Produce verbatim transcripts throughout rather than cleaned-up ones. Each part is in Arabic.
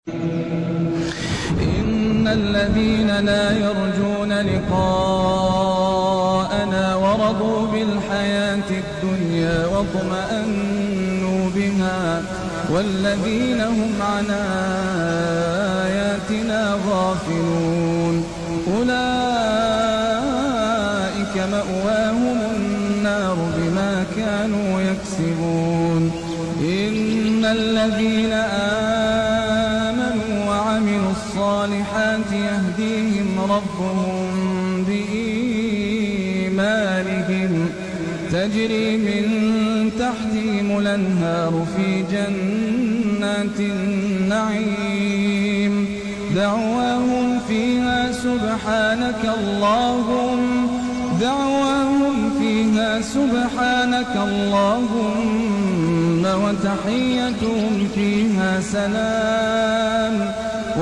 إن الذين لا يرجون لقاءنا ورضوا بالحياة الدنيا واطمأنوا بها والذين هم عن آياتنا غافلون أولئك مأواهم النار بما كانوا يكسبون. إن الذين آمنوا وعملوا الصالحات يهديهم ربهم بإيمانهم تجري من تحتهم الأنهار في جنات النعيم دعواهم فيها سبحانك اللهم دعواهم فيها سبحانك اللهم وتحيتهم فيها سلام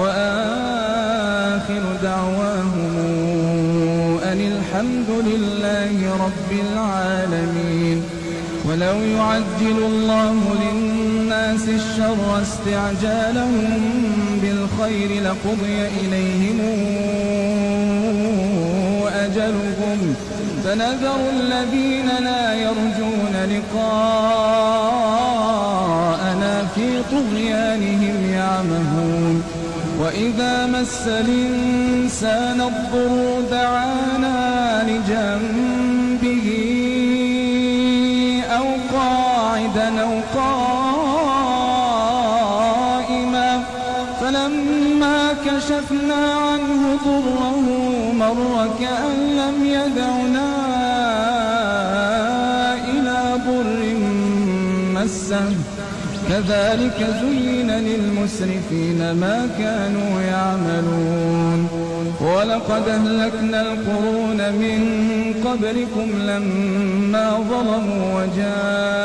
وآخر دعواهم أن الحمد لله رب العالمين. ولو يعجل الله للناس الشر استعجالهم بالخير لقضي إليهم أجلهم فنذر الذين لا يرجون لقاءنا في طغيانهم يعمهون. وإذا مس الإنسان الضر دعانا لجنبه أو قاعدا أو قائما فلما كشفنا عنه ضره مر كأن لم يدعنا إلى ضر مسه كذلك زين للمسرفين ما كانوا يعملون. ولقد أهلكنا القرون من قبلكم لما ظلموا وجاءوا